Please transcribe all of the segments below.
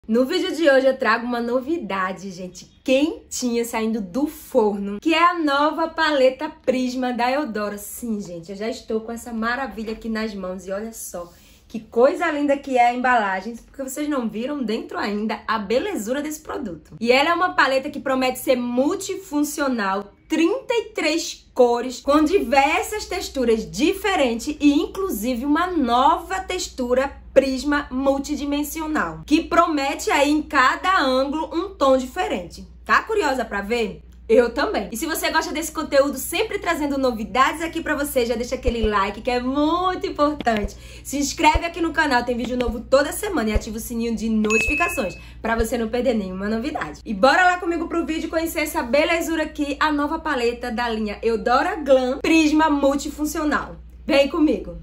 No vídeo de hoje eu trago uma novidade, gente, quentinha saindo do forno, que é a nova paleta Prisma da Eudora. Sim, gente, eu já estou com essa maravilha aqui nas mãos e olha só que coisa linda que é a embalagem, porque vocês não viram dentro ainda a belezura desse produto. E ela é uma paleta que promete ser multifuncional, 33 cores, com diversas texturas diferentes e inclusive uma nova textura Prisma multidimensional, que promete aí em cada ângulo um tom diferente. Tá curiosa pra ver? Eu também. E se você gosta desse conteúdo, sempre trazendo novidades aqui pra você, já deixa aquele like que é muito importante. Se inscreve aqui no canal, tem vídeo novo toda semana e ativa o sininho de notificações pra você não perder nenhuma novidade. E bora lá comigo pro vídeo conhecer essa belezura aqui, a nova paleta da linha Eudora Glam Prisma Multifuncional. Vem comigo!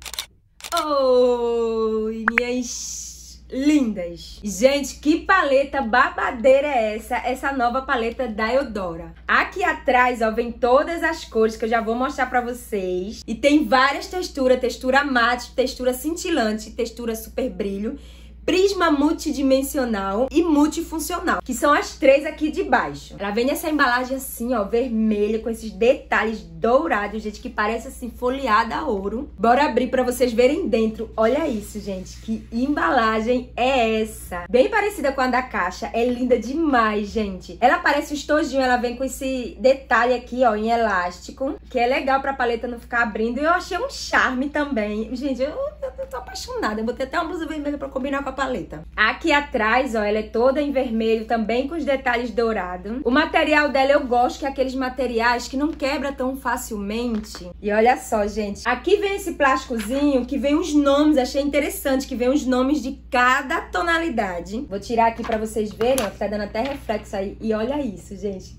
Oi, minhas lindas! Gente, que paleta babadeira é essa? Essa nova paleta da Eudora. Aqui atrás, ó, vem todas as cores que eu já vou mostrar pra vocês. E tem várias texturas, textura mate, textura cintilante, textura super brilho, prisma multidimensional e multifuncional, que são as três aqui de baixo. Ela vem nessa embalagem assim, ó, vermelha, com esses detalhes dourados, gente, que parece assim, folheada a ouro. Bora abrir pra vocês verem dentro. Olha isso, gente, que embalagem é essa? Bem parecida com a da caixa, é linda demais, gente. Ela parece um estojinho, ela vem com esse detalhe aqui, ó, em elástico, que é legal pra paleta não ficar abrindo. E eu achei um charme também. Gente, eu tô apaixonada. Eu botei até uma blusa vermelha pra combinar com a paleta. Aqui atrás, ó, ela é toda em vermelho, também com os detalhes dourados. O material dela eu gosto, que é aqueles materiais que não quebra tão facilmente. E olha só, gente, aqui vem esse plásticozinho que vem os nomes, achei interessante, que vem os nomes de cada tonalidade. Vou tirar aqui pra vocês verem, ó, que tá dando até reflexo aí. E olha isso, gente,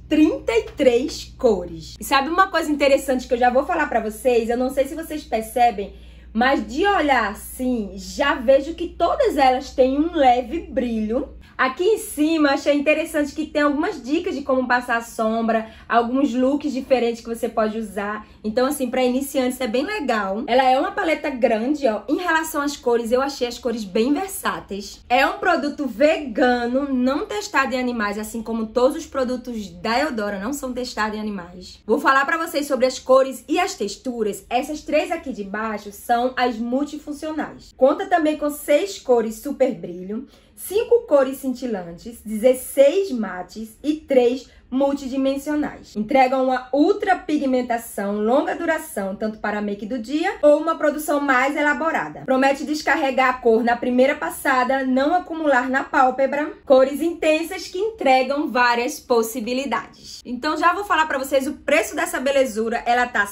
33 cores. E sabe uma coisa interessante que eu já vou falar pra vocês? Eu não sei se vocês percebem, mas de olhar assim, já vejo que todas elas têm um leve brilho. Aqui em cima, achei interessante que tem algumas dicas de como passar a sombra, alguns looks diferentes que você pode usar. Então, assim, para iniciantes é bem legal. Ela é uma paleta grande, ó. Em relação às cores, eu achei as cores bem versáteis. É um produto vegano, não testado em animais, assim como todos os produtos da Eudora não são testados em animais. Vou falar para vocês sobre as cores e as texturas. Essas três aqui de baixo são as multifuncionais. Conta também com 6 cores super brilho, 5 cores cintilantes, 16 mates e 3 multidimensionais. Entregam uma ultra pigmentação, longa duração, tanto para a make do dia ou uma produção mais elaborada. Promete descarregar a cor na primeira passada, não acumular na pálpebra. Cores intensas que entregam várias possibilidades. Então já vou falar para vocês o preço dessa belezura. Ela tá R$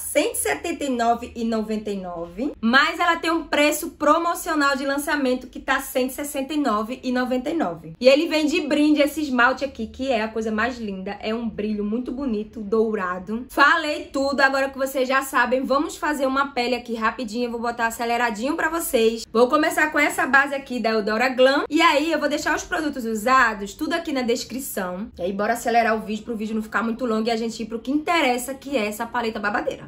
179,99, mas ela tem um preço promocional de lançamento que tá R$ 169,99. E ele vem de brinde esse esmalte aqui, que é a coisa mais linda. É um brilho muito bonito, dourado. Falei tudo, agora que vocês já sabem, vamos fazer uma pele aqui rapidinho. Eu vou botar aceleradinho pra vocês. Vou começar com essa base aqui da Eudora Glam. E aí eu vou deixar os produtos usados tudo aqui na descrição. E aí bora acelerar o vídeo pro vídeo não ficar muito longo e a gente ir pro que interessa, que é essa paleta babadeira.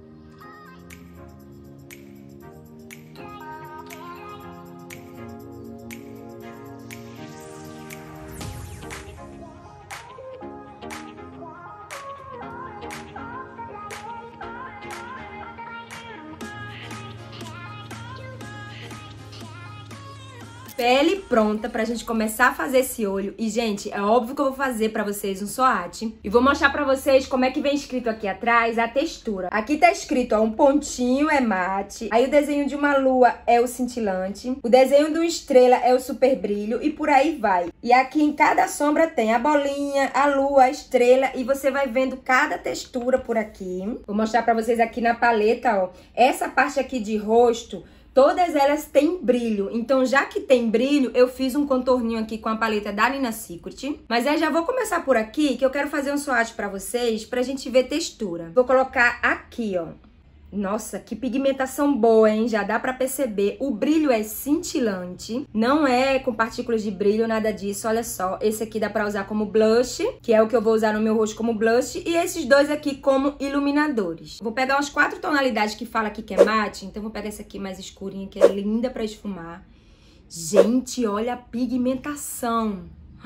Pele pronta pra gente começar a fazer esse olho. E, gente, é óbvio que eu vou fazer pra vocês um swatch. E vou mostrar pra vocês como é que vem escrito aqui atrás a textura. Aqui tá escrito, ó, um pontinho é mate. Aí o desenho de uma lua é o cintilante. O desenho de uma estrela é o super brilho. E por aí vai. E aqui em cada sombra tem a bolinha, a lua, a estrela. E você vai vendo cada textura por aqui. Vou mostrar pra vocês aqui na paleta, ó. Essa parte aqui de rosto, todas elas têm brilho, então já que tem brilho, eu fiz um contorninho aqui com a paleta da Nina Secret. Mas aí já vou começar por aqui, que eu quero fazer um swatch pra vocês, pra gente ver textura. Vou colocar aqui, ó. Nossa, que pigmentação boa, hein? Já dá pra perceber. O brilho é cintilante, não é com partículas de brilho, nada disso. Olha só, esse aqui dá pra usar como blush, que é o que eu vou usar no meu rosto como blush. E esses dois aqui como iluminadores. Vou pegar umas 4 tonalidades que fala aqui que é mate. Então vou pegar essa aqui mais escurinha, que é linda pra esfumar. Gente, olha a pigmentação.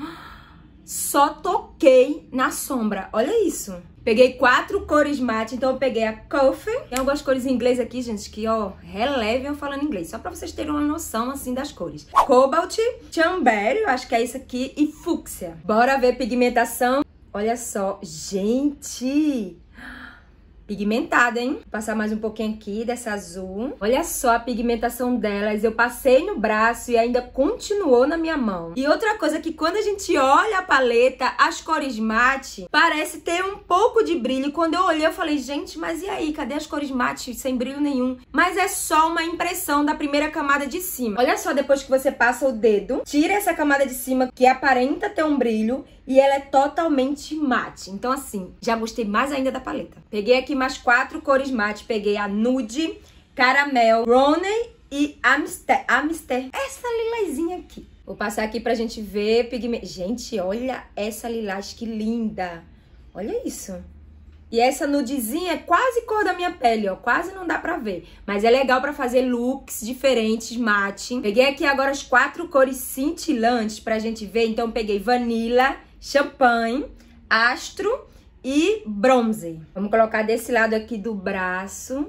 Só toquei na sombra. Olha isso. Peguei 4 cores mate, então eu peguei a Coffee. Tem algumas cores em inglês aqui, gente, que, ó, relevem eu falando inglês. Só pra vocês terem uma noção, assim, das cores. Cobalt, Chamber, eu acho que é isso aqui, e Fúcsia. Bora ver pigmentação. Olha só, gente... Pigmentada, hein? Vou passar mais um pouquinho aqui dessa azul. Olha só a pigmentação delas. Eu passei no braço e ainda continuou na minha mão. E outra coisa que quando a gente olha a paleta, as cores mate, parece ter um pouco de brilho. E quando eu olhei, eu falei, gente, mas e aí? Cadê as cores mate sem brilho nenhum? Mas é só uma impressão da primeira camada de cima. Olha só, depois que você passa o dedo, tira essa camada de cima que aparenta ter um brilho e ela é totalmente mate. Então, assim, já gostei mais ainda da paleta. Peguei aqui mais 4 cores mate. Peguei a Nude, Caramel, Roney e Amster. Essa lilazinha aqui. Vou passar aqui pra gente ver pigmento. Gente, olha essa lilás, que linda. Olha isso. E essa nudezinha é quase cor da minha pele, ó. Quase não dá pra ver. Mas é legal pra fazer looks diferentes, mate. Peguei aqui agora as 4 cores cintilantes pra gente ver. Então, peguei Vanilla, Champanhe, Astro e Bronze. Vamos colocar desse lado aqui do braço.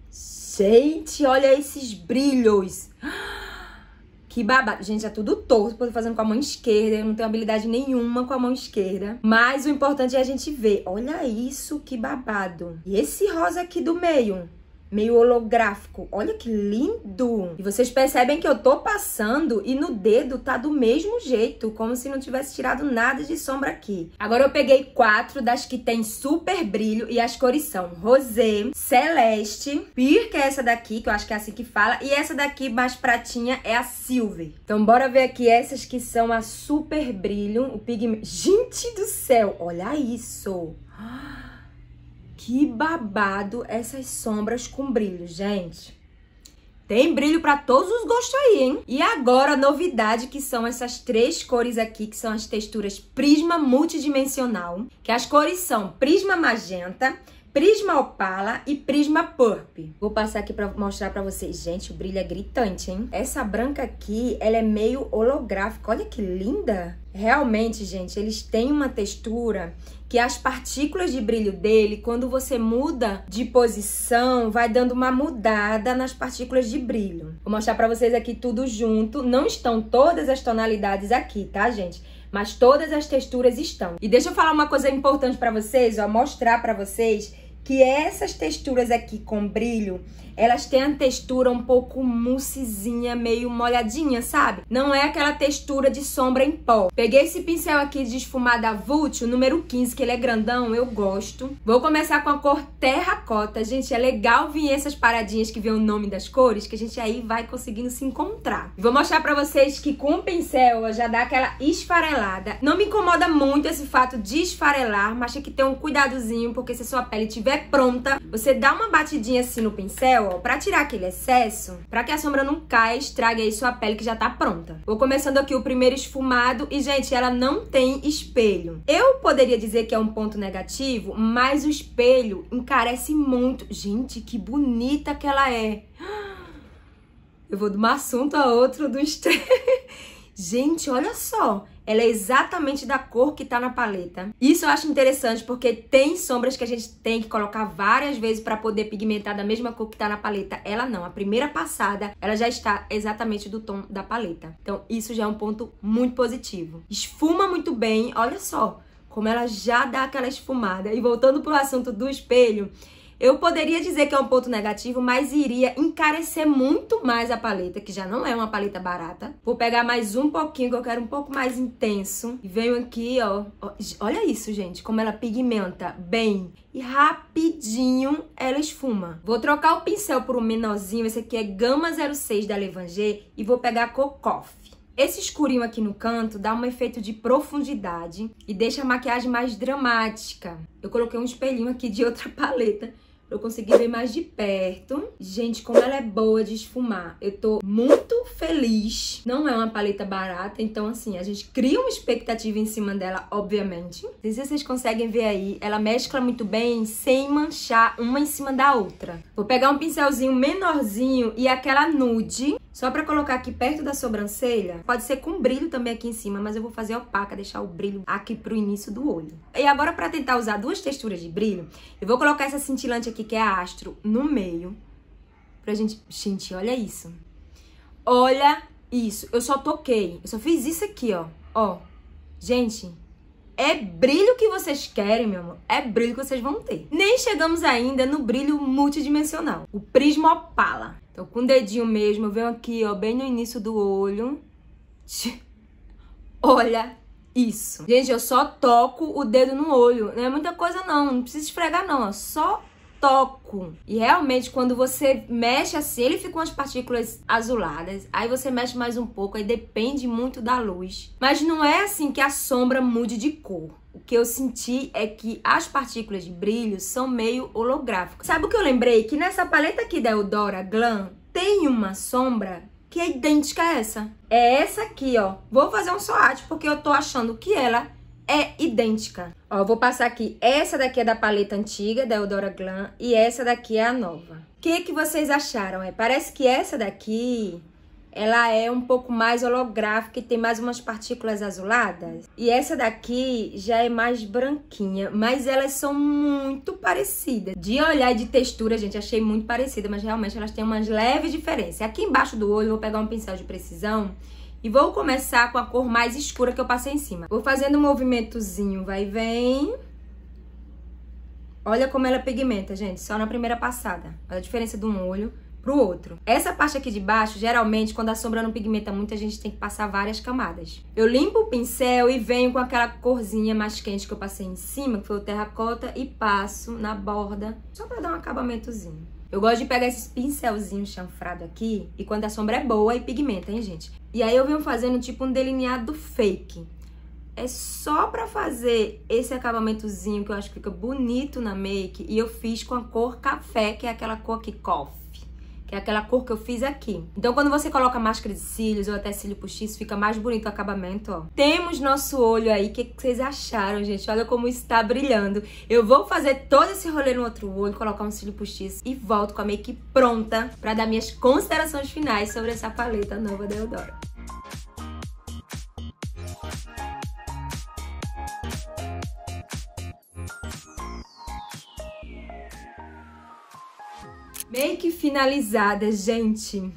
Gente, olha esses brilhos. Que babado. Gente, é tudo torto. Tô fazendo com a mão esquerda. Eu não tenho habilidade nenhuma com a mão esquerda. Mas o importante é a gente ver. Olha isso, que babado. E esse rosa aqui do meio? Meio holográfico. Olha que lindo! E vocês percebem que eu tô passando e no dedo tá do mesmo jeito, como se não tivesse tirado nada de sombra aqui. Agora eu peguei 4 das que tem super brilho e as cores são Rosé, Celeste, Pear, que é essa daqui, que eu acho que é assim que fala, e essa daqui mais pratinha é a Silver. Então bora ver aqui essas que são a super brilho, o pigmento... Gente do céu, olha isso! Que babado essas sombras com brilho, gente. Tem brilho pra todos os gostos aí, hein? E agora a novidade que são essas 3 cores aqui, que são as texturas Prisma Multidimensional. Que as cores são Prisma Magenta, Prisma Opala e Prisma Purple. Vou passar aqui pra mostrar pra vocês. Gente, o brilho é gritante, hein? Essa branca aqui, ela é meio holográfica. Olha que linda! Realmente, gente, eles têm uma textura que as partículas de brilho dele, quando você muda de posição, vai dando uma mudada nas partículas de brilho. Vou mostrar pra vocês aqui tudo junto. Não estão todas as tonalidades aqui, tá, gente? Mas todas as texturas estão. E deixa eu falar uma coisa importante pra vocês, ó, mostrar pra vocês que essas texturas aqui com brilho, elas têm a textura um pouco moussezinha, meio molhadinha, sabe? Não é aquela textura de sombra em pó. Peguei esse pincel aqui de esfumar da Vult, o número 15, que ele é grandão, eu gosto. Vou começar com a cor terracota. Gente, é legal vir essas paradinhas que vê o nome das cores, que a gente aí vai conseguindo se encontrar. Vou mostrar pra vocês que com o pincel já dá aquela esfarelada. Não me incomoda muito esse fato de esfarelar, mas tem que ter um cuidadozinho, porque se a sua pele estiver pronta, você dá uma batidinha assim no pincel, ó, pra tirar aquele excesso, pra que a sombra não caia e estrague aí sua pele que já tá pronta. Vou começando aqui o primeiro esfumado e, gente, ela não tem espelho. Eu poderia dizer que é um ponto negativo, mas o espelho encarece muito. Gente, que bonita que ela é. Eu vou de um assunto a outro do extremo. Gente, olha só. Ela é exatamente da cor que tá na paleta. Isso eu acho interessante, porque tem sombras que a gente tem que colocar várias vezes pra poder pigmentar da mesma cor que tá na paleta. Ela não. A primeira passada, ela já está exatamente do tom da paleta. Então, isso já é um ponto muito positivo. Esfuma muito bem. Olha só como ela já dá aquela esfumada. E voltando pro assunto do espelho, eu poderia dizer que é um ponto negativo, mas iria encarecer muito mais a paleta, que já não é uma paleta barata. Vou pegar mais um pouquinho, que eu quero um pouco mais intenso. E venho aqui, ó. Olha isso, gente, como ela pigmenta bem. E rapidinho ela esfuma. Vou trocar o pincel por um menorzinho. Esse aqui é Gama 06 da Levanger. E vou pegar a cor Coffee. Esse escurinho aqui no canto dá um efeito de profundidade e deixa a maquiagem mais dramática. Eu coloquei um espelhinho aqui de outra paleta pra eu conseguir ver mais de perto. Gente, como ela é boa de esfumar. Eu tô muito feliz. Não é uma paleta barata, então assim, a gente cria uma expectativa em cima dela, obviamente. Não sei se vocês conseguem ver aí. Ela mescla muito bem, sem manchar uma em cima da outra. Vou pegar um pincelzinho menorzinho e aquela nude. Só pra colocar aqui perto da sobrancelha. Pode ser com brilho também aqui em cima, mas eu vou fazer opaca, deixar o brilho aqui pro início do olho. E agora, pra tentar usar duas texturas de brilho, eu vou colocar essa cintilante aqui, que é a Astro, no meio. Pra gente... Gente, olha isso. Olha isso. Eu só toquei. Eu só fiz isso aqui, ó. Ó. Gente... É brilho que vocês querem, meu amor. É brilho que vocês vão ter. Nem chegamos ainda no brilho multidimensional. O Prisma Opala. Então, com o dedinho mesmo, eu venho aqui, ó, bem no início do olho. Olha isso. Gente, eu só toco o dedo no olho. Não é muita coisa, não. Não precisa esfregar, não. Eu só toco. E realmente, quando você mexe assim, ele fica com as partículas azuladas. Aí você mexe mais um pouco, aí depende muito da luz. Mas não é assim que a sombra mude de cor. O que eu senti é que as partículas de brilho são meio holográficas. Sabe o que eu lembrei? Que nessa paleta aqui da Eudora Glam tem uma sombra que é idêntica a essa. É essa aqui, ó. Vou fazer um swatch porque eu tô achando que ela é idêntica. Ó, eu vou passar aqui. Essa daqui é da paleta antiga, da Eudora Glam, e essa daqui é a nova. O que vocês acharam? Parece que essa daqui, ela é um pouco mais holográfica e tem mais umas partículas azuladas. E essa daqui já é mais branquinha, mas elas são muito parecidas. De olhar e de textura, gente, achei muito parecida, mas realmente elas têm umas leves diferenças. Aqui embaixo do olho, eu vou pegar um pincel de precisão e vou começar com a cor mais escura que eu passei em cima. Vou fazendo um movimentozinho, vai e vem. Olha como ela pigmenta, gente, só na primeira passada. Olha a diferença de um olho pro outro. Essa parte aqui de baixo, geralmente, quando a sombra não pigmenta muito, a gente tem que passar várias camadas. Eu limpo o pincel e venho com aquela corzinha mais quente que eu passei em cima, que foi o terracota, e passo na borda, só pra dar um acabamentozinho. Eu gosto de pegar esses pincelzinhos chanfrados aqui, e quando a sombra é boa, e pigmenta, hein, gente? E aí eu venho fazendo tipo um delineado fake. É só pra fazer esse acabamentozinho que eu acho que fica bonito na make, e eu fiz com a cor café, que é aquela cor aqui, coffee. Que é aquela cor que eu fiz aqui. Então, quando você coloca máscara de cílios ou até cílio postiço, fica mais bonito o acabamento, ó. Temos nosso olho aí. O que vocês acharam, gente? Olha como está brilhando. Eu vou fazer todo esse rolê no outro olho, colocar um cílio postiço e volto com a make pronta pra dar minhas considerações finais sobre essa paleta nova da Eudora. Make finalizada, gente.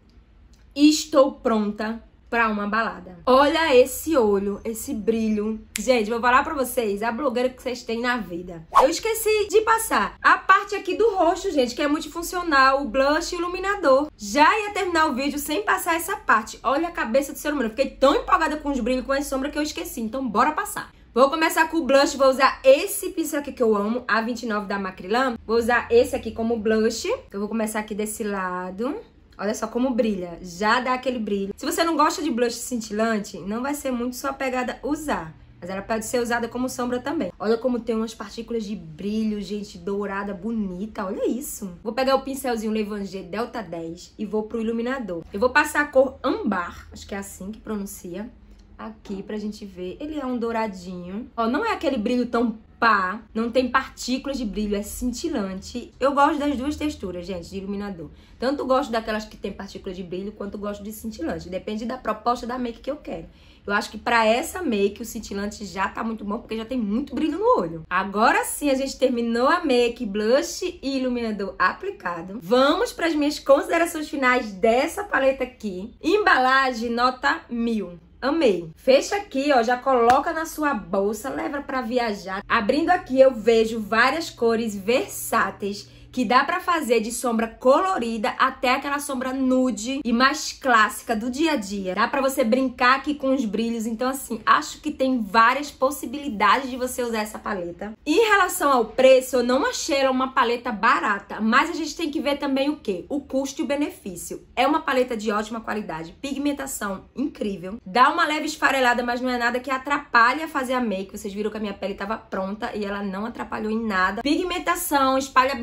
Estou pronta pra uma balada. Olha esse olho, esse brilho. Gente, vou falar pra vocês a blogueira que vocês têm na vida. Eu esqueci de passar a parte aqui do rosto, gente, que é multifuncional, o blush e o iluminador. Já ia terminar o vídeo sem passar essa parte. Olha a cabeça do ser humano. Eu fiquei tão empolgada com os brilhos, com a sombra, que eu esqueci. Então, bora passar. Vou começar com o blush, vou usar esse pincel aqui que eu amo, A29 da Macrylan. Vou usar esse aqui como blush. Eu vou começar aqui desse lado. Olha só como brilha, já dá aquele brilho. Se você não gosta de blush cintilante, não vai ser muito sua pegada usar. Mas ela pode ser usada como sombra também. Olha como tem umas partículas de brilho, gente, dourada, bonita. Olha isso. Vou pegar o pincelzinho Levanger Delta 10 e vou pro iluminador. Eu vou passar a cor âmbar, acho que é assim que pronuncia. Aqui pra gente ver, ele é um douradinho. Ó, não é aquele brilho tão pá, não tem partículas de brilho, é cintilante. Eu gosto das duas texturas, gente, de iluminador. Tanto gosto daquelas que tem partículas de brilho, quanto gosto de cintilante. Depende da proposta da make que eu quero. Eu acho que pra essa make o cintilante já tá muito bom, porque já tem muito brilho no olho. Agora sim, a gente terminou a make, blush e iluminador aplicado. Vamos pras minhas considerações finais dessa paleta aqui. Embalagem nota 1000. Amei. Fecha aqui, ó, já coloca na sua bolsa, leva pra viajar. Abrindo aqui eu vejo várias cores versáteis que dá pra fazer de sombra colorida até aquela sombra nude e mais clássica do dia a dia. Dá pra você brincar aqui com os brilhos, então assim, acho que tem várias possibilidades de você usar essa paleta. Em relação ao preço, eu não achei ela uma paleta barata, mas a gente tem que ver também o quê? O custo e o benefício. É uma paleta de ótima qualidade, pigmentação incrível, dá uma leve esfarelada, mas não é nada que atrapalhe a fazer a make. Vocês viram que a minha pele tava pronta e ela não atrapalhou em nada. Pigmentação, espalhabilidade,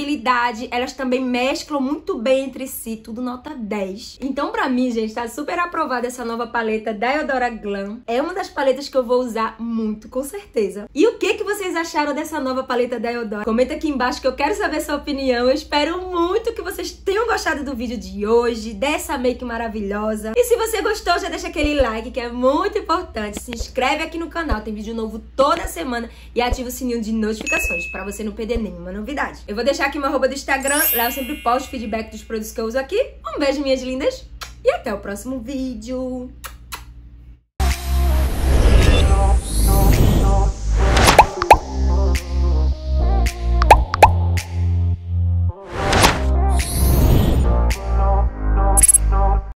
qualidade, elas também mesclam muito bem entre si, tudo nota 10. Então pra mim, gente, tá super aprovada essa nova paleta da Eudora Glam. É uma das paletas que eu vou usar muito, com certeza. E o que vocês acharam dessa nova paleta da Eudora? Comenta aqui embaixo que eu quero saber sua opinião. Eu espero muito que vocês tenham gostado do vídeo de hoje, dessa make maravilhosa. E se você gostou, já deixa aquele like, que é muito importante. Se inscreve aqui no canal, tem vídeo novo toda semana. E ativa o sininho de notificações, pra você não perder nenhuma novidade. Eu vou deixar aqui meu arroba do Instagram, lá eu sempre posto feedback dos produtos que eu uso aqui. Um beijo, minhas lindas, e até o próximo vídeo.